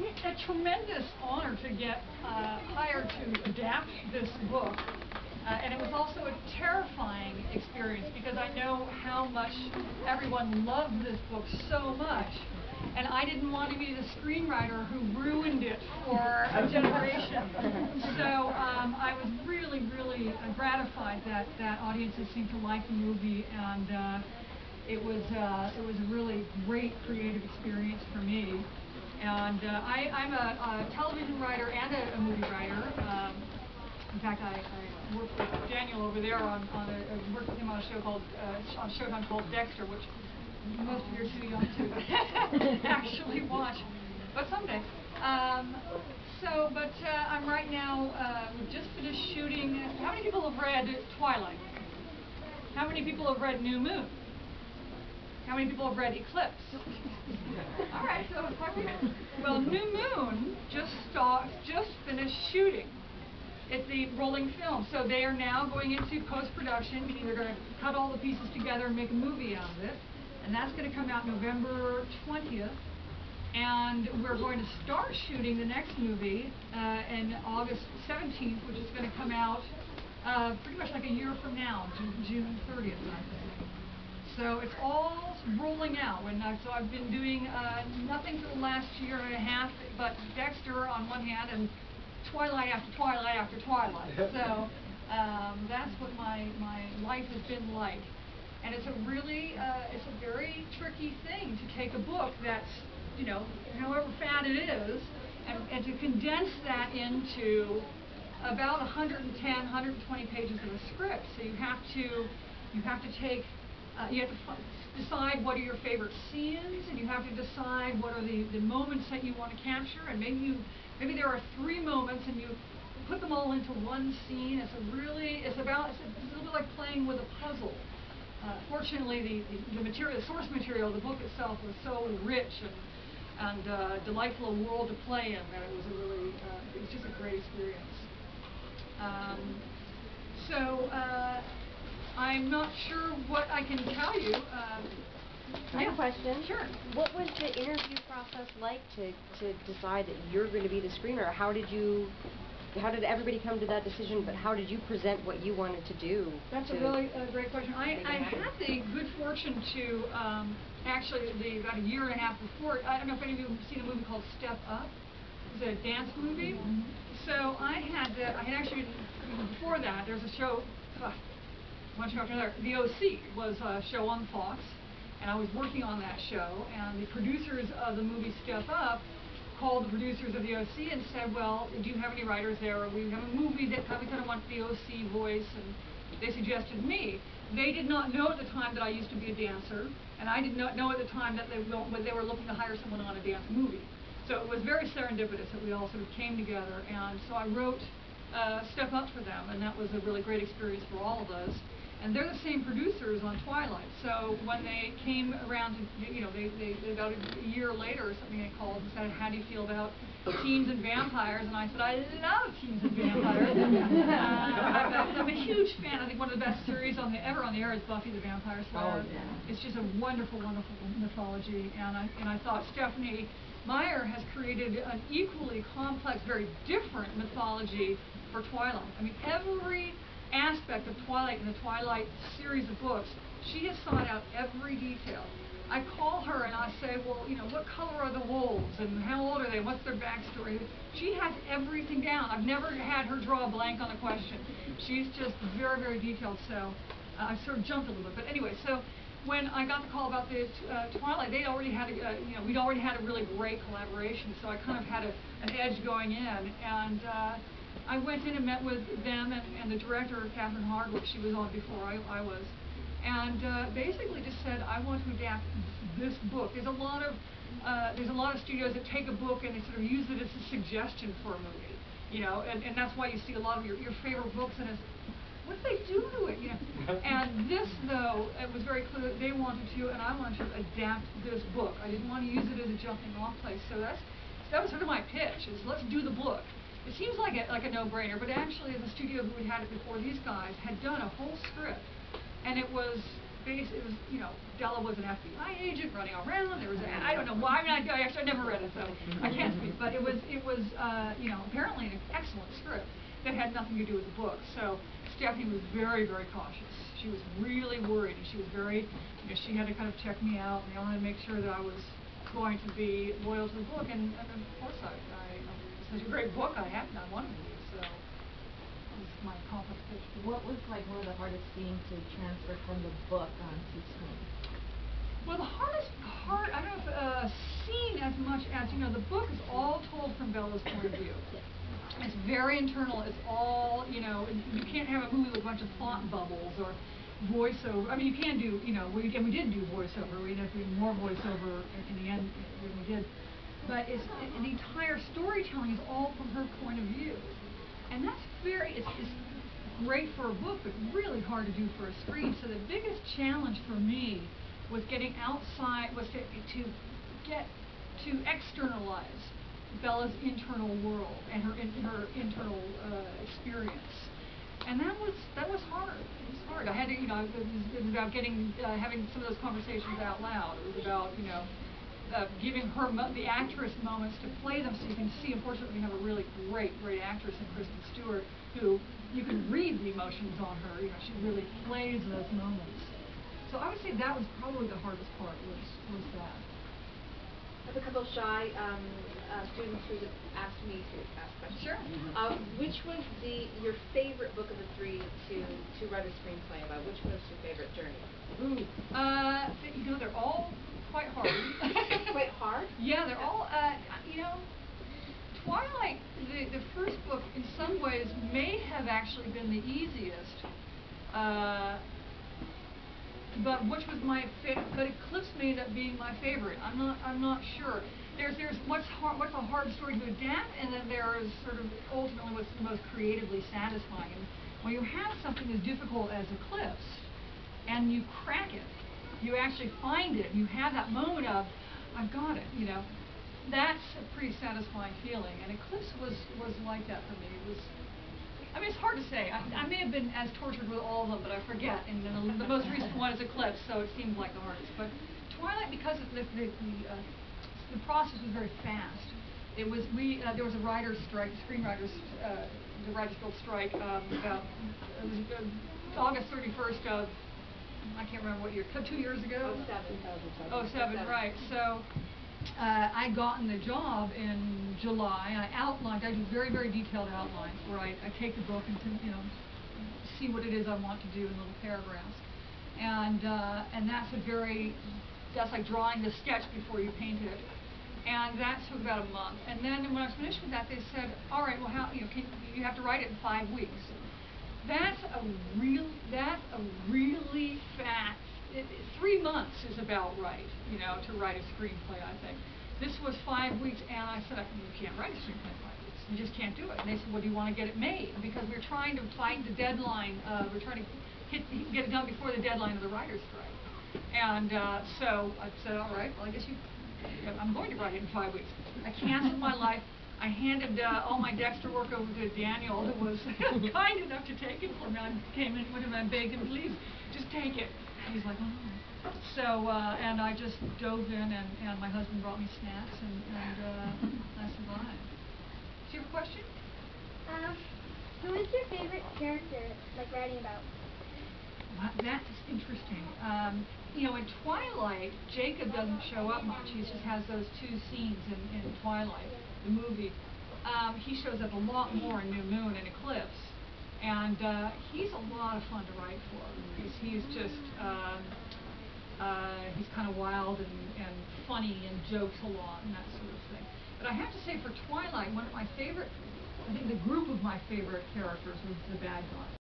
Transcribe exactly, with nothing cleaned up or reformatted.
a tremendous honor to get uh, hired to adapt this book. Uh, and it was also a terrifying experience because I know how much everyone loved this book so much. And I didn't want to be the screenwriter who ruined it for a generation. So um, I was really, really uh, gratified that, that audiences seemed to like the movie, and uh, it was uh, it was a really great creative experience for me. And uh, I, I'm a, a television writer and a, a movie writer. Um, in fact, I, I worked with Daniel over there on, on a, I worked with him on a show called uh, on Showtime called Dexter, which most of you are too young to actually watch, but someday. Um, so, but uh, I'm right now, uh, we've just finished shooting. How many people have read Twilight? How many people have read New Moon? How many people have read Eclipse? All right, so it's quite good. Well, New Moon just starts, just finished shooting. It's the rolling film, so they are now going into post-production, meaning they're going to cut all the pieces together and make a movie out of it. And that's going to come out November twentieth. And we're going to start shooting the next movie uh, in August seventeenth, which is going to come out uh, pretty much like a year from now, June thirtieth, I think. So it's all rolling out. When I, so I've been doing uh, nothing for the last year and a half but Dexter on one hand and Twilight after Twilight after Twilight. So um, that's what my, my life has been like. And it's a really, uh, it's a very tricky thing to take a book that's, you know, however fat it is, and, and to condense that into about one hundred ten, one hundred twenty pages of a script. So you have to, you have to take, uh, you have to decide what are your favorite scenes, and you have to decide what are the, the moments that you want to capture, and maybe you, maybe there are three moments, and you put them all into one scene. It's a really, it's about, it's a, it's a little bit like playing with a puzzle. Uh, fortunately, the, the, the material, the source material, the book itself was so rich and, and uh, delightful a world to play in that it was a really, uh, it was just a great experience. Um, so, uh, I'm not sure what I can tell you. Um, I have a question. Sure. What was the interview process like to, to decide that you're going to be the screenwriter? How did you... How did everybody come to that decision, but how did you present what you wanted to do? That's to a really uh, great question. I, I had the good fortune to, um, actually, the, about a year and a half before, I don't know if any of you have seen a movie called Step Up. It's a dance movie. Mm-hmm. So I had, uh, I had actually, before that, there's a show, uh, one show after another, The O C was a show on Fox, and I was working on that show, and the producers of the movie Step Up called the producers of the O C and said, well, do you have any writers there? We have a movie that we kind of want the O C voice, and they suggested me. They did not know at the time that I used to be a dancer, and I did not know at the time that they, when they were looking to hire someone on a dance movie. So it was very serendipitous that we all sort of came together, and so I wrote uh, Step Up for them, and that was a really great experience for all of us. And they're the same producers on Twilight, so when they came around to, you know, they, they, they about a year later or something, they called and said, how do you feel about teens and vampires? And I said, I love teens and vampires. uh, I'm, a, I'm a huge fan. I think one of the best series on the, ever on the air is Buffy the Vampire Slayer. Oh, yeah. It's just a wonderful, wonderful mythology, and I, and I thought Stephanie Meyer has created an equally complex, very different mythology for Twilight. I mean, every aspect of Twilight and the Twilight series of books, she has sought out every detail. I call her and I say, well, you know, what color are the wolves and how old are they? What's their backstory? She has everything down. I've never had her draw a blank on a question. She's just very, very detailed. So uh, I sort of jumped a little bit. But anyway, so when I got the call about the uh, Twilight, they already had, a, uh, you know, we'd already had a really great collaboration. So I kind of had a, an edge going in, and uh, I went in and met with them and, and the director, Catherine Hardwick. She was on before I, I was, and uh, basically just said, I want to adapt this book. There's a lot of uh, there's a lot of studios that take a book and they sort of use it as a suggestion for a movie, you know, and, and that's why you see a lot of your, your favorite books and it's, what did they do to it, you know? And this, though, it was very clear that they wanted to, and I wanted to adapt this book. I didn't want to use it as a jumping off place. So that's that was sort of my pitch: is let's do the book. It seems like a, like a no-brainer, but actually, the studio who had had it before these guys had done a whole script, and it was base, it was, you know, Della was an F B I agent running around. There was, a, I don't know why. I mean, I, I actually I never read it, so I can't speak. But it was, it was, uh, you know, apparently an excellent script that had nothing to do with the book. So Stephanie was very, very cautious. She was really worried, and she was very, you know, she had to kind of check me out, and they wanted to make sure that I was going to be loyal to the book. And, and of course, I, I, it's such a great book. I had, I wanted to be. So that was my confidence pitch. What was like one of the hardest scenes to transfer from the book onto screen? Well, the hardest part, I don't know if uh, scene as much as, you know, the book is all told from Bella's point of view. It's very internal. It's all, you know, you can't have a movie with a bunch of thought bubbles or voiceover. I mean, you can do, you know, we, and we did do voiceover. We ended up doing more voiceover in, in the end than we did. But it's, it, the entire storytelling is all from her point of view. And that's very, it's, it's great for a book, but really hard to do for a screen. So the biggest challenge for me was getting outside, was to, to get, to externalize Bella's internal world and her in, her internal uh, experience, and that was that was hard. It was hard. I had to, you know, it was, it was about getting uh, having some of those conversations out loud. It was about, you know, uh, giving her mo the actress moments to play them, so you can see. Unfortunately, we have a really great great actress in Kristen Stewart, who you can read the emotions on her. You know, she really plays those moments. So I would say that was probably the hardest part. Was was that. I have a couple of shy um, uh, students who have asked me to ask questions. Sure. Um, which was the your favorite book of the three to to write a screenplay about? Which was your favorite journey? Ooh, uh, you know, they're all quite hard. Quite hard? Yeah, they're all, uh, you know, Twilight, the the first book, in some ways, may have actually been the easiest. Uh, But which was my favorite? But Eclipse may end up being my favorite. I'm not. I'm not sure. There's there's what's hard. What's a hard story to adapt, and then there is sort of ultimately what's the most creatively satisfying. And when you have something as difficult as Eclipse, and you crack it, you actually find it. You have that moment of, I've got it. You know, that's a pretty satisfying feeling. And Eclipse was was like that for me. It was. I mean, it's hard to say. I, I may have been as tortured with all of them, but I forget. And then the, the most recent one is Eclipse, so it seems like the hardest. But Twilight, because of the the the, uh, the process was very fast. It was we uh, there was a writers' strike, screenwriters, uh, the Writers Guild strike um, about it was, uh, August thirty-first of I can't remember what year, two years ago. Oh seven. Oh seven, right? So. Uh, I gotten the job in July. I outlined, I do very, very detailed outlines where I, I take the book and, to, you know, see what it is I want to do in little paragraphs. And, uh, and that's a very, that's like drawing the sketch before you paint it. And that took about a month. And then when I was finished with that, they said, all right, well, how, you know, can, you have to write it in five weeks. That's a real, that's a really fast, It, it, three months is about right, you know, to write a screenplay, I think. This was five weeks, and I said, you can't write a screenplay in five weeks. You just can't do it. And they said, well, do you want to get it made? Because we're trying to fight the deadline. Uh, we're trying to hit, get it done before the deadline of the writer's strike. And uh, so I said, all right, well, I guess you, I'm going to write it in five weeks. I canceled my life. I handed uh, all my Dexter work over to Daniel, who was kind enough to take it for me. I came in with him and begged him, please, just take it. And he's like, oh. So, uh, and I just dove in, and, and my husband brought me snacks, and, and uh, I survived. Do you have a question? Um, who is your favorite character, like, writing about? Well, that's interesting. Um, you know, in Twilight, Jacob doesn't show up much. He just has those two scenes in, in Twilight, the movie. Um, he shows up a lot more in New Moon and Eclipse. And uh, he's a lot of fun to write for, because he's just, um, uh, he's kind of wild and, and funny and jokes a lot and that sort of thing. But I have to say, for Twilight, one of my favorite, I think the group of my favorite characters was the bad guy.